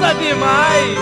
gosta demais.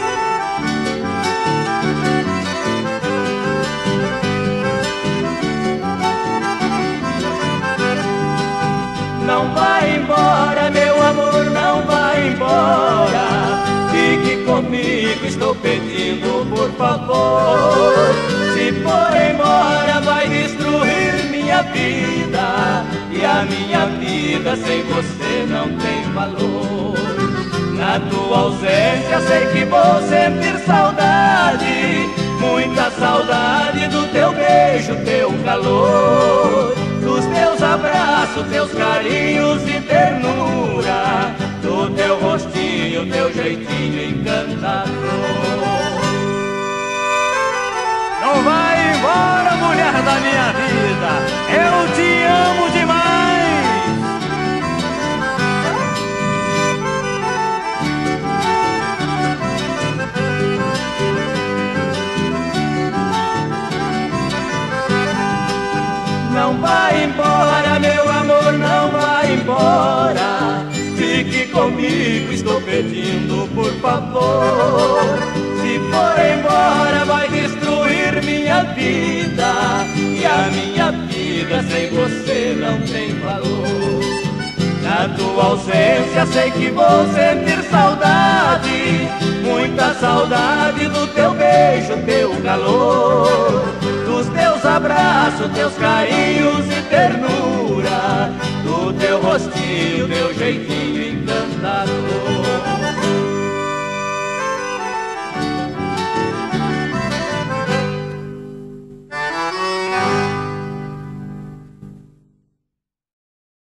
Não vai embora, meu amor, não vai embora. Fique comigo, estou pedindo por favor. Se for embora vai destruir minha vida, e a minha vida sem você não tem valor. Na tua ausência sei que vou sentir saudade, muita saudade do teu beijo, teu calor, dos teus abraços, teus carinhos e ternura, do teu rostinho, teu jeitinho encantador. Não vai embora, mulher da minha vida, eu te amo demais. Não vai embora, meu amor, não vai embora. Fique comigo, estou pedindo por favor. Se for embora vai destruir minha vida, e a minha vida sem você não tem valor. Na tua ausência sei que vou sentir saudade, muita saudade do teu beijo, teu calor, dos teus abraços, teus carinhos e ternura, do teu rostinho, teu jeitinho encantador.